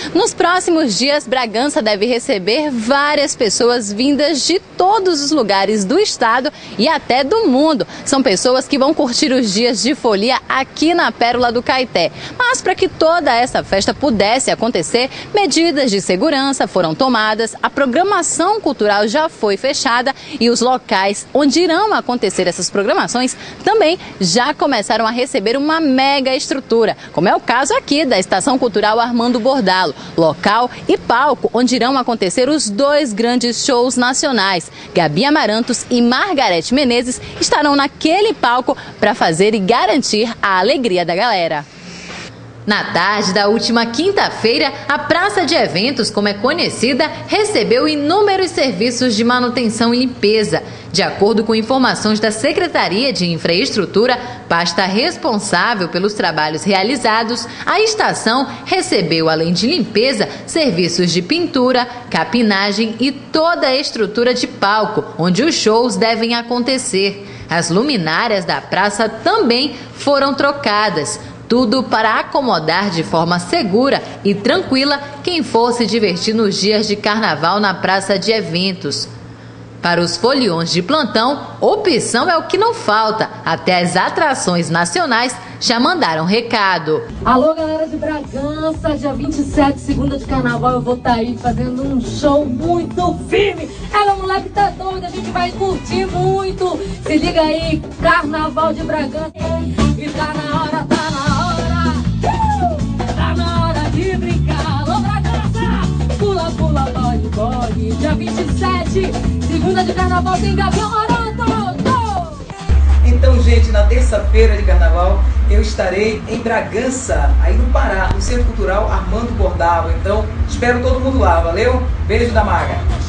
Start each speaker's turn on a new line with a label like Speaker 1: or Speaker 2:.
Speaker 1: Nos próximos dias, Bragança deve receber várias pessoas vindas de todos os lugares do estado e até do mundo. São pessoas que vão curtir os dias de folia aqui na Pérola do Caeté. Mas para que toda essa festa pudesse acontecer, medidas de segurança foram tomadas, a programação cultural já foi fechada e os locais onde irão acontecer essas programações também já começaram a receber uma mega estrutura, como é o caso aqui da Estação Cultural Armando Bordalo, local e palco onde irão acontecer os dois grandes shows nacionais. Gabi Amarantos e Margareth Menezes estarão naquele palco para fazer e garantir a alegria da galera. Na tarde da última quinta-feira, a Praça de Eventos, como é conhecida, recebeu inúmeros serviços de manutenção e limpeza. De acordo com informações da Secretaria de Infraestrutura, pasta responsável pelos trabalhos realizados, a estação recebeu, além de limpeza, serviços de pintura, capinagem e toda a estrutura de palco, onde os shows devem acontecer. As luminárias da praça também foram trocadas. Tudo para acomodar de forma segura e tranquila quem for se divertir nos dias de carnaval na Praça de Eventos. Para os foliões de plantão, opção é o que não falta. Até as atrações nacionais já mandaram recado.
Speaker 2: Alô, galera de Bragança, dia 27, segunda de carnaval, eu vou estar aí fazendo um show muito firme. Ela, moleque, tá doida, a gente vai curtir muito. Se liga aí, Carnaval de Bragança. E tá na hora, tá na hora de brincar. Alô, Bragança, pula, pula, bode, bode. Dia 27, segunda de carnaval, tem Gabi Amarantos.
Speaker 3: Então, gente, na terça-feira de carnaval, eu estarei em Bragança, aí no Pará, no Centro Cultural Armando Bordalo. Então, espero todo mundo lá, valeu? Beijo da Maga.